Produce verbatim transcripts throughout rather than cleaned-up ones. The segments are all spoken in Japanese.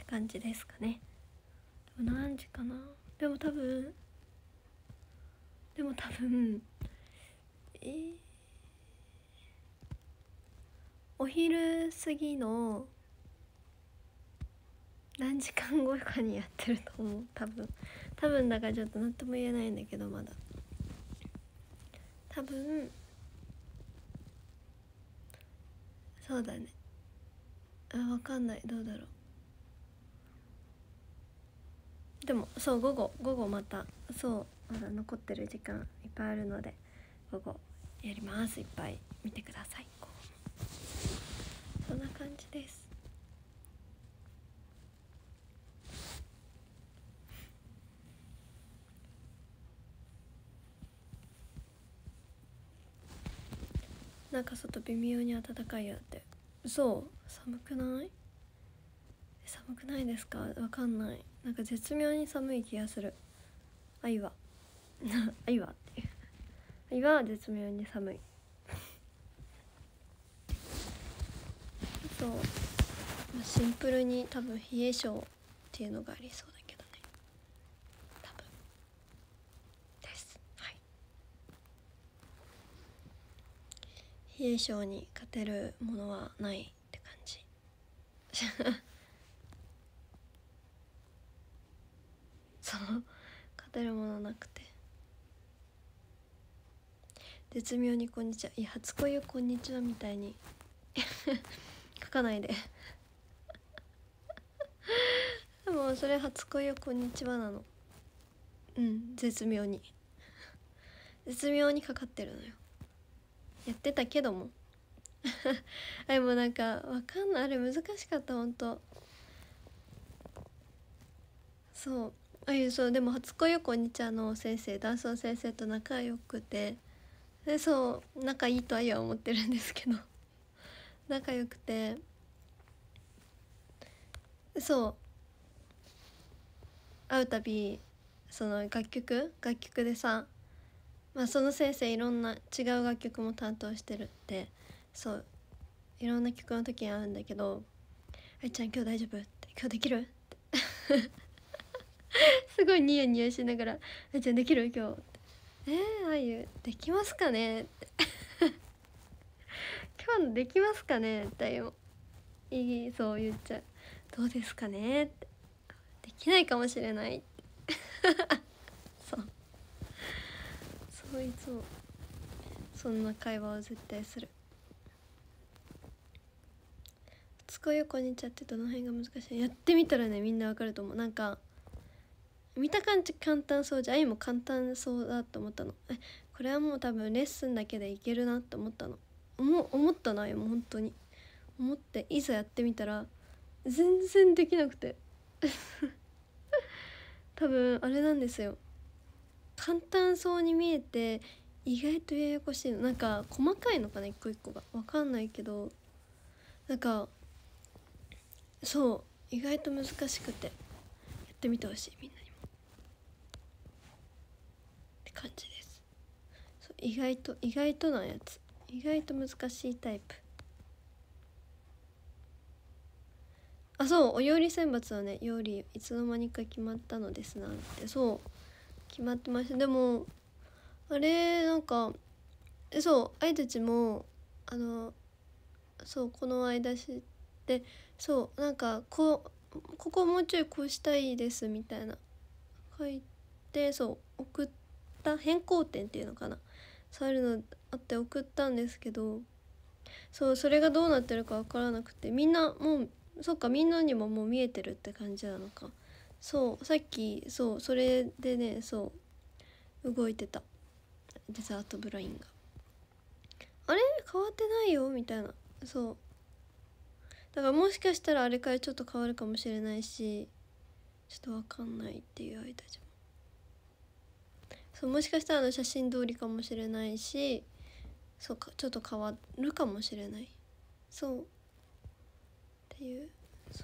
感じですかね。でも何時かな。でも多分でも多分えー、お昼過ぎの何時間後かにやってると思う。多分多分だからちょっと何とも言えないんだけど、まだ多分そうだね。あ、分かんない、どうだろう。でもそう午後午後またそうまだ残ってる時間いっぱいあるので、午後やります。いっぱい見てください。こうそんな感じです。なんか外微妙に暖かいよって。そう寒くない？寒くないですか？わかんない。なんか絶妙に寒い気がする。愛は愛はっていう愛は絶妙に寒い。そう、まあ、シンプルに多分冷え性っていうのがありそうだけどね、多分です。はい、冷え性に勝てるものはないって感じそう勝てるものなくて、絶妙にこんにちは、いや初恋よこんにちはみたいに書かないででもそれ初恋よこんにちはなの。うん、絶妙に絶妙にかかってるのよ。やってたけどもでもなんかわかんない、あれ難しかったほんと。そうあいうそうでも初恋よこんにちはの先生、ダンスの先生と仲良くて、でそう仲いいとは言わ思ってるんですけど仲良くて、そう会うたびその楽曲楽曲でさ、まあ、その先生いろんな違う楽曲も担当してるって、そういろんな曲の時に会うんだけど「あいちゃん今日大丈夫?」って「今日できる?」ってすごいニヤニヤしながら「あいちゃんできる今日?」って「えー、あゆできますかね?」って今日できますかねってよいいそう言っちゃう。どうですかねってできないかもしれないってそうそういつもそんな会話を絶対する。つこよこにちゃってどの辺が難しい？やってみたらねみんなわかると思う。なんか見た感じ簡単そうじゃん、あいも簡単そうだと思ったの。えこれはもう多分レッスンだけでいけるなって思ったの。思思ったな、あいも本当に思って、いざやってみたら全然できなくて多分あれなんですよ、簡単そうに見えて意外とややこしいの。なんか細かいのかな、一個一個が分かんないけど、なんかそう意外と難しくてやってみてほしい、みんなにもって感じです。そう意外と意外となやつ、意外と難しいタイプ。あそうお料理選抜はね、料理いつの間にか決まったのですなんて、そう決まってました。でもあれなんかそうあいたちもあのそうこの間知って、そうなんかこうここもうちょいこうしたいですみたいな書いて、そう送った変更点っていうのかな、そういうのあって送ったんですけど、そうそれがどうなってるか分からなくて、みんなもうそっかみんなにももう見えてるって感じなのか。そうさっきそうそれでね、そう動いてたデザートブラインがあれ変わってないよみたいな。そうだからもしかしたらあれからちょっと変わるかもしれないし、ちょっと分かんないっていう間じゃん。そうもしかしたらあの写真通りかもしれないし、そうかちょっと変わるかもしれない、そうっていう、そう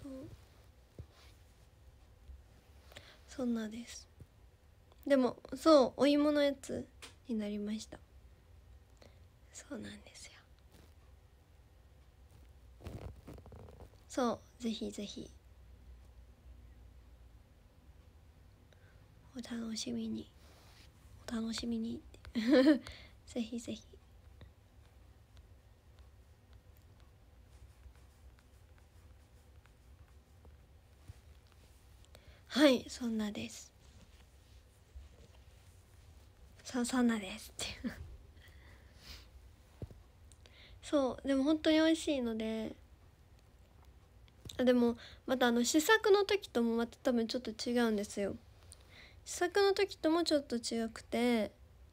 そんなです。でもそうお芋のやつになりました。そうなんですよ。そうぜひぜひお楽しみにお楽しみにぜひぜひ。はい、そんなです。そそんなですってそうでも本当に美味しいので、あでもまたあの試作の時ともまた多分ちょっと違うんですよ。試作の時ともちょっと違くて、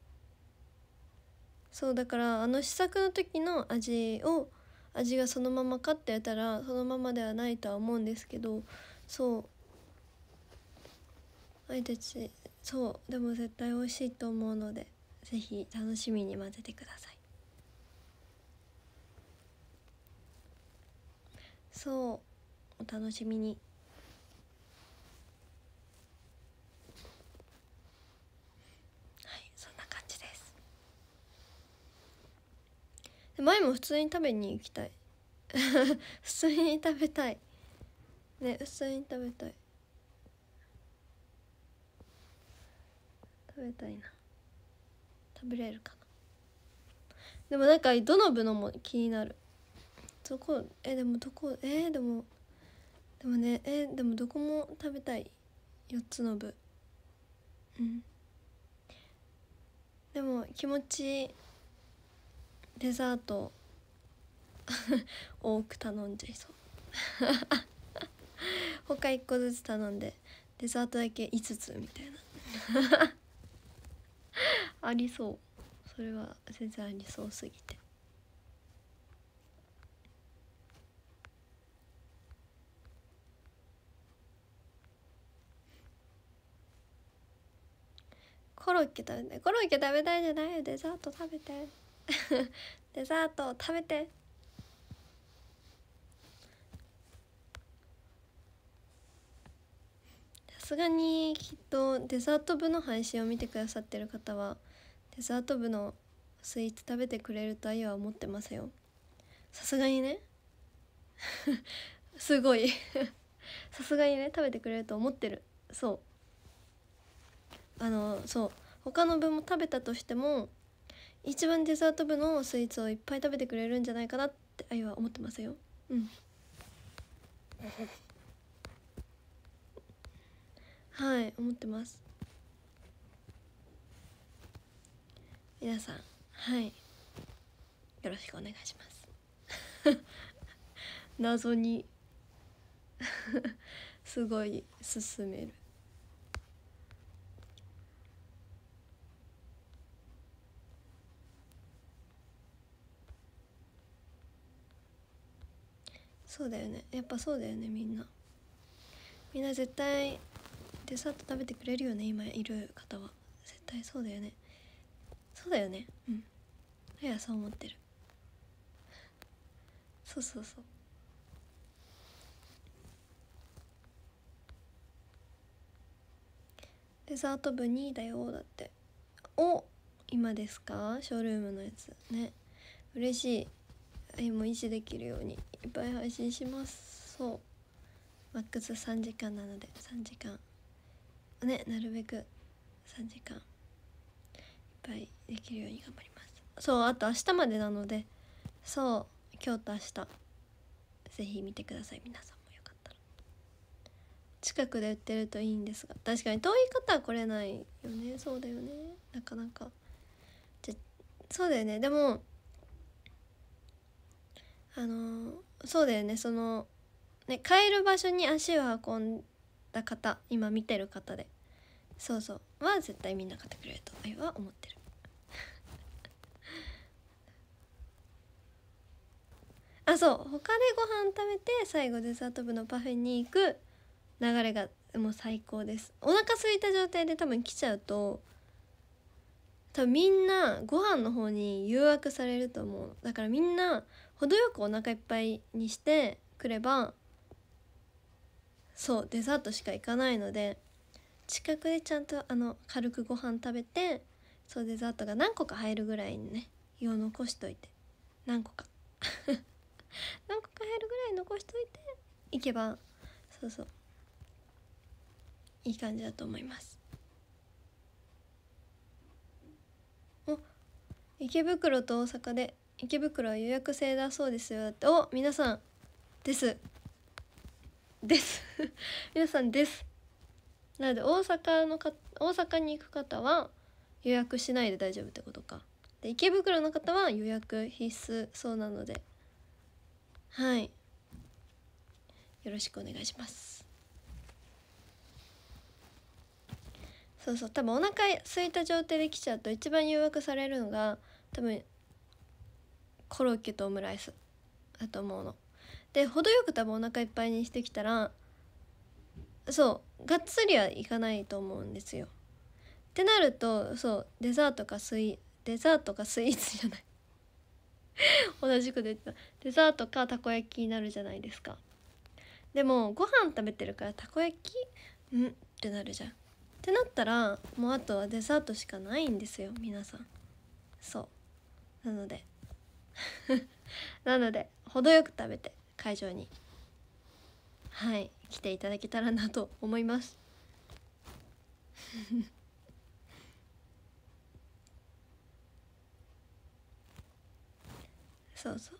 そうだからあの試作の時の味を味がそのままかって言ったらそのままではないとは思うんですけど、そうあいたちそうでも絶対美味しいと思うので、ぜひ楽しみに混ぜてください。そうお楽しみに。はい、そんな感じです。で前も普通に食べに行きたい普通に食べたいね、普通に食べたい食べたいな。食べれるかな。でもなんかどの部のも気になる。どこえでもどこえー、でもでもねえー、でもどこも食べたい。よっつの部。うんでも気持ちデザート多く頼んじゃいそう他いっこずつ頼んでデザートだけいつつみたいなありそう。それは全然ありそうすぎて。コロッケ食べたい。コロッケ食べたいじゃないよ。デザート食べてデザート食べて。さすがにきっとデザート部の配信を見てくださってる方はデザート部のスイーツ食べてくれるとあいは思ってますよ。さすがにねすごいさすがにね食べてくれると思ってる。そうあのそう他の部も食べたとしても一番デザート部のスイーツをいっぱい食べてくれるんじゃないかなってあいは思ってますよ。うんはい思ってます。皆さんはいよろしくお願いします謎にすごい進める。そうだよねやっぱそうだよね。みんなみんな絶対デザート食べてくれるよね。今いる方は絶対そうだよね。そうだよね。うんいやそう思ってる。そうそうそう。デザート部にだよだって。お今ですかショールームのやつね。嬉しい。愛も維持できるようにいっぱい配信します。そうマックスさんじかんなのでさんじかんねなるべくさんじかんいっぱいできるように頑張ります。そうあと明日までなので、そう今日と明日ぜひ見てください。皆さんもよかったら近くで売ってるといいんですが、確かに遠い方は来れないよね。そうだよねなかなか。じゃそうだよね。でもあのー、そうだよねそのね帰る場所に足を運んだ方今見てる方でそうそうは絶対みんな買ってくれると愛は思ってるあそう他でご飯食べて最後デザート部のパフェに行く流れがもう最高です。お腹空いた状態で多分来ちゃうと多分みんなご飯の方に誘惑されると思う。だからみんな程よくお腹いっぱいにしてくればそうデザートしか行かないので、近くでちゃんとあの軽くご飯食べてそうデザートが何個か入るぐらいにねを残しといて何個か何個か入るぐらい残しといていけばそうそういい感じだと思います。 池袋と大阪で池袋は予約制だそうですよって。お、皆さんですです皆さんです。なので大阪のか大阪に行く方は予約しないで大丈夫ってことか。で池袋の方は予約必須そうなので、はい、よろしくお願いします。そうそう、多分お腹空いた状態で来ちゃうと一番誘惑されるのが多分コロッケとオムライスだと思うので、程よく多分お腹いっぱいにしてきたら、そうがっつりはいかないと思うんですよ。ってなると、そうデザートかスイデザートかスイーツじゃない同じこと言った。デザートかたこ焼きになるじゃないですか。でもご飯食べてるからたこ焼きんってなるじゃん。ってなったらもうあとはデザートしかないんですよ皆さん。そうなのでなので程よく食べて会場に、はい来ていただけたらなと思いますそうそう、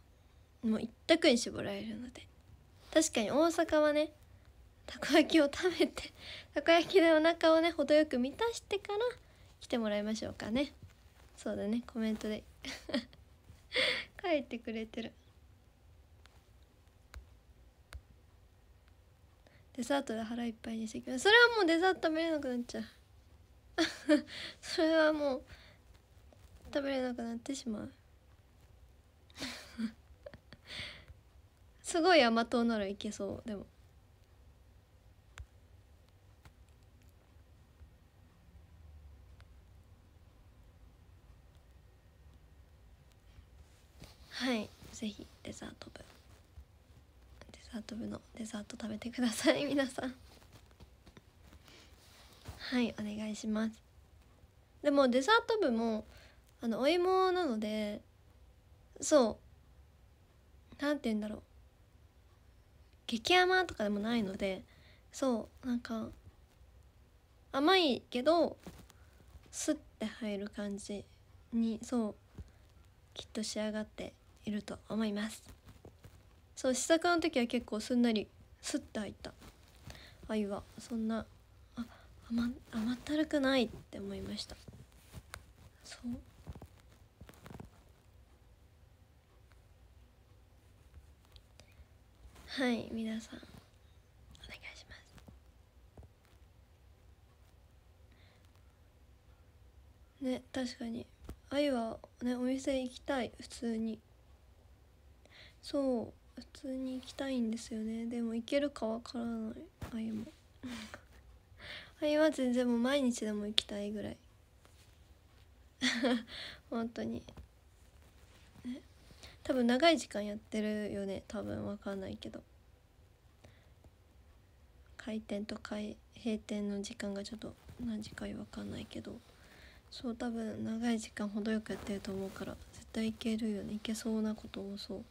もう一択に絞られるので。確かに大阪はねたこ焼きを食べてたこ焼きでお腹をね程よく満たしてから来てもらいましょうかね。そうだね、コメントで書いてくれてる。デザートで腹いっぱいにしてきます。それはもうデザート食べれなくなっちゃうそれはもう食べれなくなってしまうすごい甘党ならいけそう。でもはい、ぜひデザート部デザート部のデザート食べてください皆さん。はいお願いします。でもデザート部もあのお芋なので、そうなんて言うんだろう、激甘とかでもないので、そうなんか甘いけどスッて入る感じに、そうきっと仕上がっていると思います。そう試作の時は結構すんなりスッて入った鮎はそんなあ 甘, 甘ったるくないって思いました。そうはい皆さんお願いしますね。確かに鮎はねお店行きたい普通に。そう普通に行きたいんですよね。でも行けるかわからない鮎も鮎は全然もう毎日でも行きたいぐらい本当にね。多分長い時間やってるよね多分わかんないけど、開店と開閉店の時間がちょっと何時かわかんないけど、そう多分長い時間程よくやってると思うから絶対行けるよね。行けそうなこと多そう。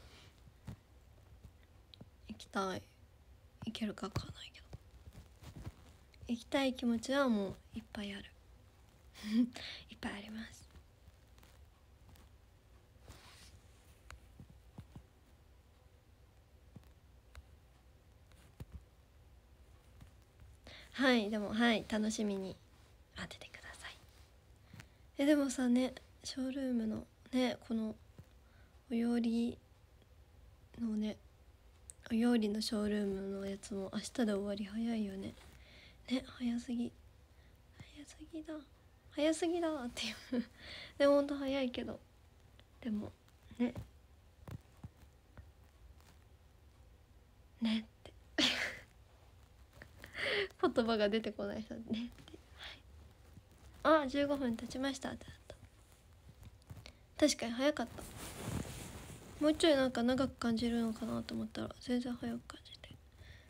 行きたい。行けるかわかんないけど行きたい気持ちはもういっぱいあるいっぱいあります。はいでもはい楽しみに待っててください。えでもさねショールームのねこのお料理のねお料理のショールームのやつも明日で終わり早いよね。ね早すぎ早すぎだ早すぎだっていうでもほんと早いけどでもねねって言葉が出てこない人ねって、はい、あじゅうごふん経ちましたってなった。確かに早かった。もうちょいなんか長く感じるのかなと思ったら全然早く感じて、ね、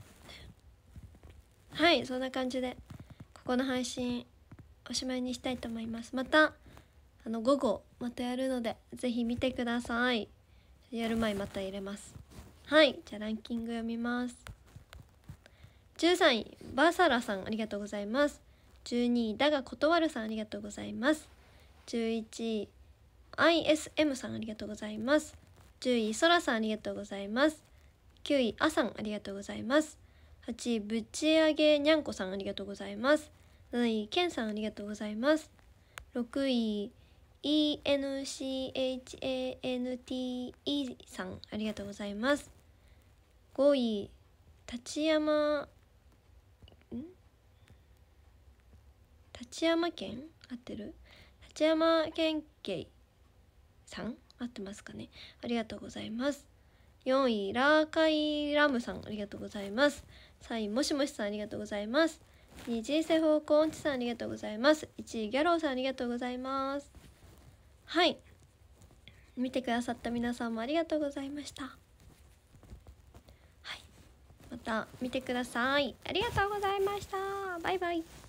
はいそんな感じでここの配信おしまいにしたいと思います。またあの午後またやるのでぜひ見てください。やる前また入れます。はいじゃあランキング読みます。じゅうさんいバーサラさんありがとうございます。じゅうにいだが断るさんありがとうございます。じゅういちいアイエスエム さんありがとうございます。じゅういそらさんありがとうございます。きゅういあさんありがとうございます。はちいぶち上げにゃんこさんありがとうございます。なないけんさんありがとうございます。ろくい イーエヌシーエイチエーエヌティーイー さんありがとうございます。ごい立山ん立山県合ってる立山県警さん合ってますかね。ありがとうございます。よんいラーカイラムさんありがとうございます。さんいもしもしさんありがとうございます。にい人生方向音痴さんありがとうございます。いちいギャローさんありがとうございます。はい、見てくださった皆さんもありがとうございました。はい、また見てください。ありがとうございました。バイバイ。